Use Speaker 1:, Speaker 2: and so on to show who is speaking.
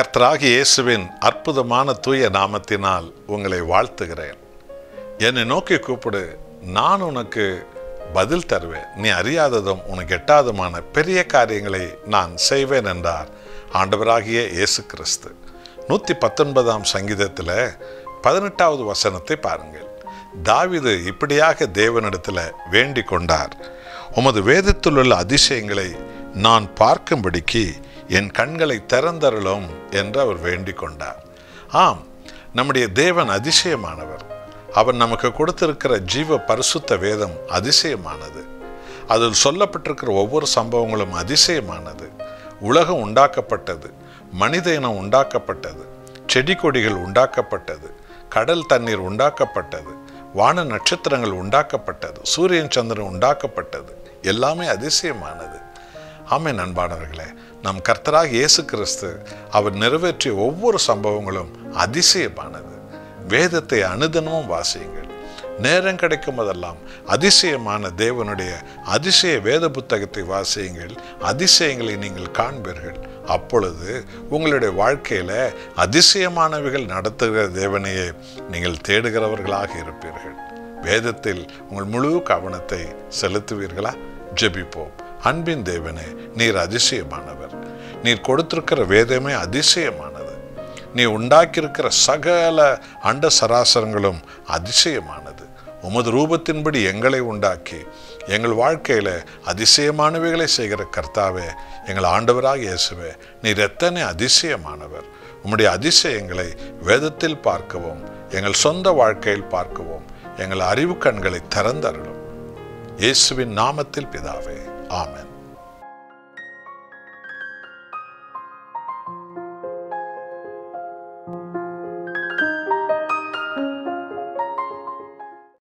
Speaker 1: கர்த்தராகிய இயேசுவின் அற்புதமான தூய நாமத்தினால் உங்களை வாழ்த்துகிறேன். என்னை நோக்கி கூப்பிடு, நான் உனக்கு பதில் தருவேன். நீ அறியாததும் உனக்கு எட்டாததுமான பெரிய காரியங்களை நான் செய்வேன் என்றார் ஆண்டவராகிய இயேசு கிறிஸ்து. 119ஆம் சங்கீதத்தில் 18வது வசனத்தை பாருங்கள். தாவீது இப்படியாக தேவனிடத்தில் வேண்டிக் கொண்டார், உமது வேதத்தில் உள்ள அதிசயங்களை நான் பார்க்கும்படிக்கு என் கண்களை திறந்தருளும் என்று அவர் வேண்டிக் கொண்டார். ஆம், நம்முடைய தேவன் அதிசயமானவர். அவர் நமக்கு கொடுத்திருக்கிற ஜீவ பரிசுத்த வேதம் அதிசயமானது. அதில் சொல்லப்பட்டிருக்கிற ஒவ்வொரு சம்பவங்களும் அதிசயமானது. உலகம் உண்டாக்கப்பட்டது, மனித இனம் உண்டாக்கப்பட்டது, செடி கொடிகள் உண்டாக்கப்பட்டது, கடல் தண்ணீர் உண்டாக்கப்பட்டது, வான நட்சத்திரங்கள் உண்டாக்கப்பட்டது, சூரியன் சந்திரன் உண்டாக்கப்பட்டது. எல்லாமே அதிசயமானது. ஆமென். அன்பானவர்களே, நம் கர்த்தராகிய இயேசு கிறிஸ்து அவர் நிறைவேற்றிய ஒவ்வொரு சம்பவங்களும் அதிசயமானது. வேதத்தை அனுதினமும் வாசியுங்கள். நேரம் கிடைக்கும் போதெல்லாம் அதிசயமான தேவனுடைய அதிசய வேத புத்தகத்தை வாசியுங்கள். அதிசயங்களை நீங்கள் காண்பீர்கள். அப்பொழுது உங்களுடைய வாழ்க்கையில அதிசயமானவைகள் நடத்துகிற தேவனையே நீங்கள் தேடுகிறவர்களாக இருப்பீர்கள். வேதத்தில் உங்கள் முழு கவனத்தை செலுத்துவீர்களா? ஜெபிப்போம். அன்பின் தேவனே, நீர் அதிசயமானவர். நீர் கொடுத்திருக்கிற வேதமே அதிசயமானது. நீ உண்டாக்கியிருக்கிற சகல அண்ட சராசரங்களும் அதிசயமானது. உமது ரூபத்தின்படி எங்களை உண்டாக்கி எங்கள் வாழ்க்கையில அதிசயமானவைகளை செய்கிற கர்த்தாவே, எங்கள் ஆண்டவராக இயேசுவே, நீர் எத்தனை அதிசயமானவர். உம்முடைய அதிசயங்களை வேதத்தில் பார்க்கவும், எங்கள் சொந்த வாழ்க்கையில் பார்க்கவும் எங்கள் அறிவு கண்களை திறந்தருளும். இயேசுவின் நாமத்தில் பிதாவே, ஆமென்.